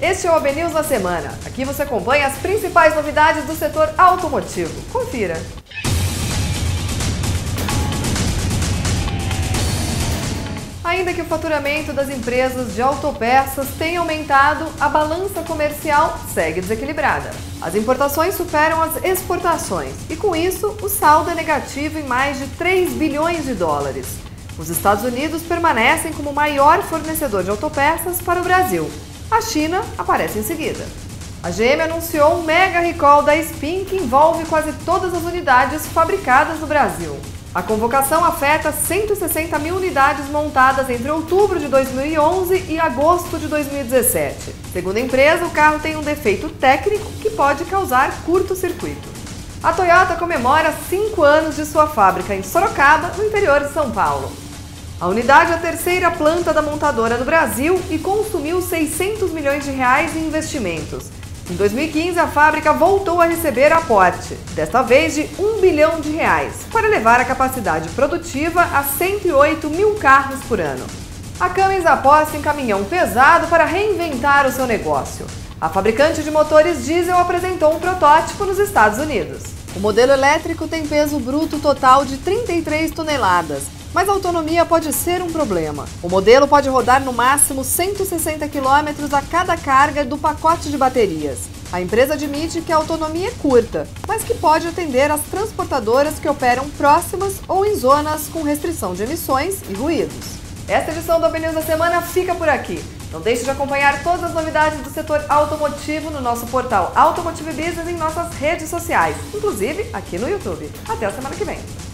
Este é o AB News na semana. Aqui você acompanha as principais novidades do setor automotivo. Confira! Ainda que o faturamento das empresas de autopeças tenha aumentado, a balança comercial segue desequilibrada. As importações superam as exportações e, com isso, o saldo é negativo em mais de 3 bilhões de dólares. Os Estados Unidos permanecem como o maior fornecedor de autopeças para o Brasil. A China aparece em seguida. A GM anunciou um mega recall da Spin que envolve quase todas as unidades fabricadas no Brasil. A convocação afeta 160 mil unidades montadas entre outubro de 2011 e agosto de 2017. Segundo a empresa, o carro tem um defeito técnico que pode causar curto-circuito. A Toyota comemora 5 anos de sua fábrica em Sorocaba, no interior de São Paulo. A unidade é a terceira planta da montadora no Brasil e consumiu 600 milhões de reais em investimentos. Em 2015, a fábrica voltou a receber aporte, desta vez de 1 bilhão de reais, para elevar a capacidade produtiva a 108 mil carros por ano. A Cummins aposta em caminhão pesado para reinventar o seu negócio. A fabricante de motores diesel apresentou um protótipo nos Estados Unidos. O modelo elétrico tem peso bruto total de 33 toneladas, mas a autonomia pode ser um problema. O modelo pode rodar no máximo 160 km a cada carga do pacote de baterias. A empresa admite que a autonomia é curta, mas que pode atender as transportadoras que operam próximas ou em zonas com restrição de emissões e ruídos. Esta edição do AB News da semana fica por aqui. Não deixe de acompanhar todas as novidades do setor automotivo no nosso portal Automotive Business e em nossas redes sociais, inclusive aqui no YouTube. Até a semana que vem!